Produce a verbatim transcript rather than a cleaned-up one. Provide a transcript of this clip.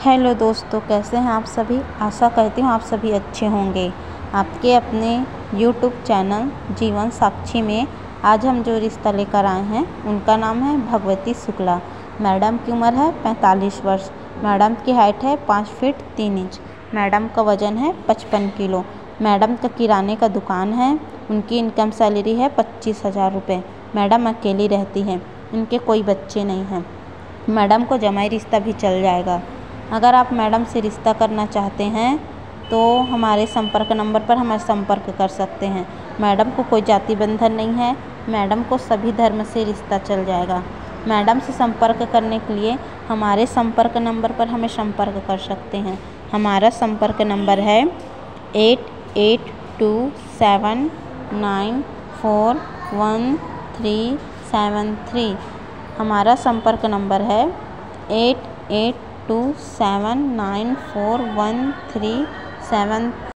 Hello दोस्तों, कैसे हैं आप सभी। आशा करती हूँ आप सभी अच्छे होंगे। आपके अपने यूट्यूब चैनल जीवन साक्षी में आज हम जो रिश्ता लेकर आए हैं उनका नाम है भगवती शुक्ला। मैडम की उम्र है पैंतालीस वर्ष। मैडम की हाइट है पाँच फीट तीन इंच। मैडम का वज़न है पचपन किलो। मैडम का किराने का दुकान है। उनकी इनकम सैलरी है पच्चीस हज़ार रुपये। मैडम अकेली रहती हैं। इनके कोई बच्चे नहीं हैं। मैडम को जमाई रिश्ता भी चल जाएगा। अगर आप मैडम से रिश्ता करना चाहते हैं तो हमारे संपर्क नंबर पर हमें संपर्क कर सकते हैं। मैडम को कोई जाति बंधन नहीं है। मैडम को सभी धर्म से रिश्ता चल जाएगा। मैडम से संपर्क करने के लिए हमारे संपर्क नंबर पर हमें संपर्क कर सकते हैं। हमारा संपर्क नंबर है eight eight two seven nine four one three seven three. हमारा संपर्क नंबर है eight eight two seven nine four one three seven